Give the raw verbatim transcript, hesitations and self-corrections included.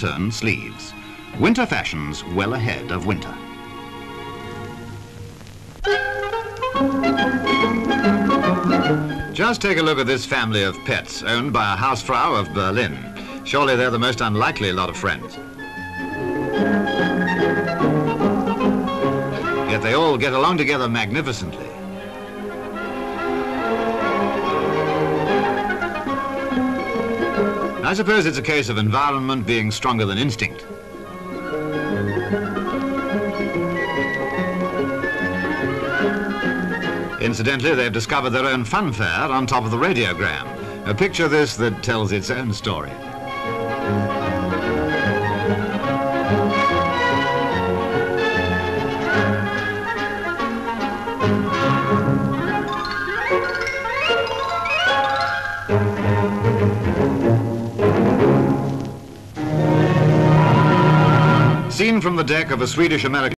Movietone sleeves. Winter fashions well ahead of winter. Just take a look at this family of pets owned by a Hausfrau of Berlin. Surely they're the most unlikely lot of friends. Yet they all get along together magnificently. I suppose it's a case of environment being stronger than instinct. Incidentally, they've discovered their own funfair on top of the radiogram. A picture this that tells its own story. Seen from the deck of a Swedish-American